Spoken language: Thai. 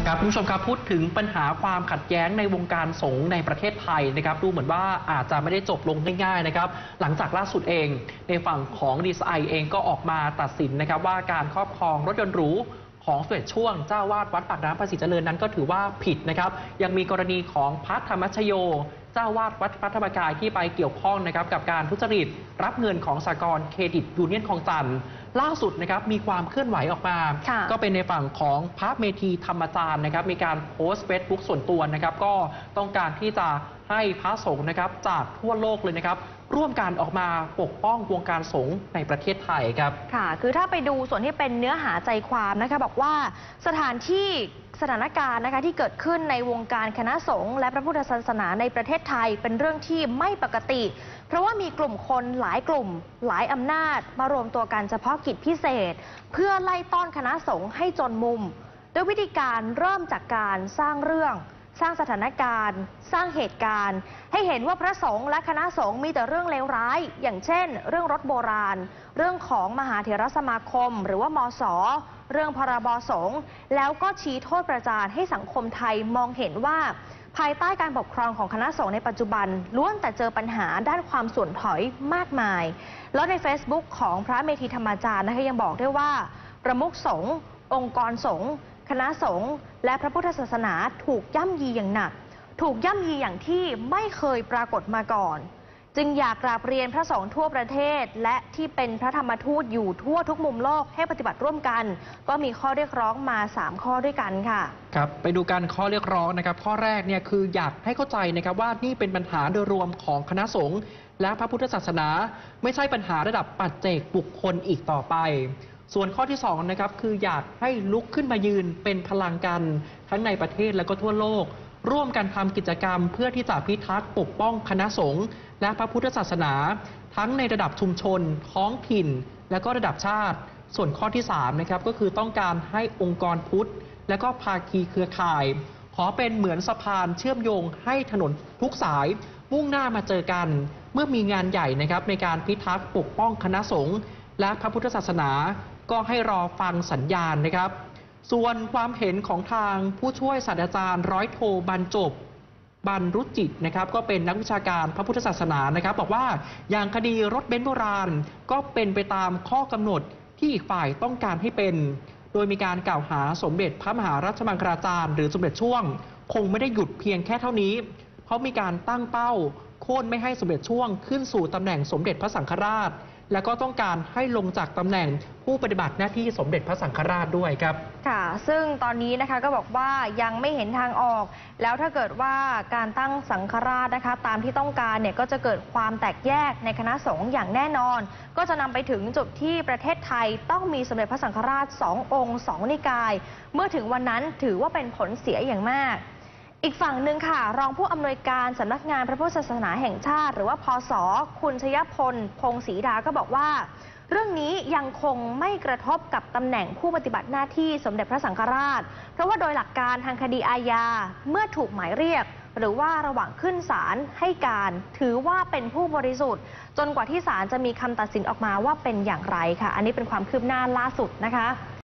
ครับคุณผู้ชมครับพูดถึงปัญหาความขัดแย้งในวงการสงฆ์ในประเทศไทยนะครับดูเหมือนว่าอาจจะไม่ได้จบลงง่ายๆนะครับหลังจากล่าสุดเองในฝั่งของดีไซน์เองก็ออกมาตัดสินนะครับว่าการครอบครองรถยนต์หรูของสมเด็จช่วงเจ้าวาดวัดปากน้ำภาษีเจริญนั้นก็ถือว่าผิดนะครับยังมีกรณีของพระธรรมชโยเจ้าวาดวัดพระธรรมกายที่ไปเกี่ยวข้องนะครับกับการทุจริตรับเงินของสหกรณ์เครดิตยูเนียนคลองจันทร์ล่าสุดนะครับมีความเคลื่อนไหวออกมาก็เป็นในฝั่งของพระเมธีธรรมจารย์นะครับมีการโพสต์เฟซบุ๊กส่วนตัวนะครับก็ต้องการที่จะให้พระสงฆ์นะครับจากทั่วโลกเลยนะครับร่วมกันออกมาปกป้องวงการสงฆ์ในประเทศไทยครับค่ะคือถ้าไปดูส่วนที่เป็นเนื้อหาใจความนะคะบอกว่าสถานการณ์นะคะที่เกิดขึ้นในวงการคณะสงฆ์และพระพุทธศาสนาในประเทศไทยเป็นเรื่องที่ไม่ปกติเพราะว่ามีกลุ่มคนหลายกลุ่มหลายอำนาจมารวมตัวกันเฉพาะกิจพิเศษเพื่อไล่ต้อนคณะสงฆ์ให้จนมุมโดยวิธีการเริ่มจากการสร้างเรื่องสร้างสถานการณ์สร้างเหตุการณ์ให้เห็นว่าพระสงฆ์และคณะสงฆ์มีแต่เรื่องเลวร้ายอย่างเช่นเรื่องรถโบราณเรื่องของมหาเถรสมาคมหรือว่ามส.เรื่องพรบสงฆ์แล้วก็ชี้โทษประจานให้สังคมไทยมองเห็นว่าภายใต้การปกครองของคณะสงฆ์ในปัจจุบันล้วนแต่เจอปัญหาด้านความส่วนถอยมากมายแล้วใน Facebook ของพระเมธีธรรมจารย์นะคะยังบอกด้วยว่าประมุขสงฆ์องค์กรสงฆ์คณะสงฆ์และพระพุทธศาสนาถูกย่ำยีอย่างหนักถูกย่ำยีอย่างที่ไม่เคยปรากฏมาก่อนจึงอยากกราบเรียนพระสงฆ์ทั่วประเทศและที่เป็นพระธรรมทูตอยู่ทั่วทุกมุมโลกให้ปฏิบัติร่วมกันก็มีข้อเรียกร้องมา3ข้อด้วยกันค่ะครับไปดูการข้อเรียกร้องนะครับข้อแรกเนี่ยคืออยากให้เข้าใจนะครับว่านี่เป็นปัญหาโดยรวมของคณะสงฆ์และพระพุทธศาสนาไม่ใช่ปัญหาระดับปัจเจกบุคคลอีกต่อไปส่วนข้อที่2นะครับคืออยากให้ลุกขึ้นมายืนเป็นพลังกันทั้งในประเทศและก็ทั่วโลกร่วมกันทำกิจกรรมเพื่อที่จะพิทักษ์ปกป้องคณะสงฆ์และพระพุทธศาสนาทั้งในระดับชุมชนท้องถิ่นและก็ระดับชาติส่วนข้อที่3นะครับก็คือต้องการให้องค์กรพุทธและก็ภาคีเครือข่ายขอเป็นเหมือนสะพานเชื่อมโยงให้ถนนทุกสายมุ่งหน้ามาเจอกันเมื่อมีงานใหญ่นะครับในการพิทักษ์ปกป้องคณะสงฆ์และพระพุทธศาสนาก็ให้รอฟังสัญญาณนะครับส่วนความเห็นของทางผู้ช่วยศาสตราจารย์ร้อยโทบรรจบบรรรุจิตนะครับก็เป็นนักวิชาการพระพุทธศาสนานะครับบอกว่าอย่างคดีรถเบนซ์โบราณก็เป็นไปตามข้อกำหนดที่อีกฝ่ายต้องการให้เป็นโดยมีการกล่าวหาสมเด็จพระมหารัชมังคลาจารย์หรือสมเด็จช่วงคงไม่ได้หยุดเพียงแค่เท่านี้เพราะมีการตั้งเป้าโค่นไม่ให้สมเด็จช่วงขึ้นสู่ตำแหน่งสมเด็จพระสังฆราชและก็ต้องการให้ลงจากตำแหน่งผู้ปฏิบัติหน้าที่สมเด็จพระสังฆราชด้วยครับค่ะซึ่งตอนนี้นะคะก็บอกว่ายังไม่เห็นทางออกแล้วถ้าเกิดว่าการตั้งสังฆราชนะคะตามที่ต้องการเนี่ยก็จะเกิดความแตกแยกในคณะสงฆ์อย่างแน่นอนก็จะนำไปถึงจุดที่ประเทศไทยต้องมีสมเด็จพระสังฆราช2 องค์ 2 นิกายเมื่อถึงวันนั้นถือว่าเป็นผลเสียอย่างมากอีกฝั่งหนึ่งค่ะรองผู้อำนวยการสำนักงานพระพุทธศาสนาแห่งชาติหรือว่าพศคุณชยพลพงศรีดาก็บอกว่าเรื่องนี้ยังคงไม่กระทบกับตำแหน่งผู้ปฏิบัติหน้าที่สมเด็จพระสังฆราชเพราะว่าโดยหลักการทางคดีอาญาเมื่อถูกหมายเรียกหรือว่าระหว่างขึ้นศาลให้การถือว่าเป็นผู้บริสุทธิ์จนกว่าที่ศาลจะมีคำตัดสินออกมาว่าเป็นอย่างไรค่ะอันนี้เป็นความคืบหน้าล่าสุดนะคะ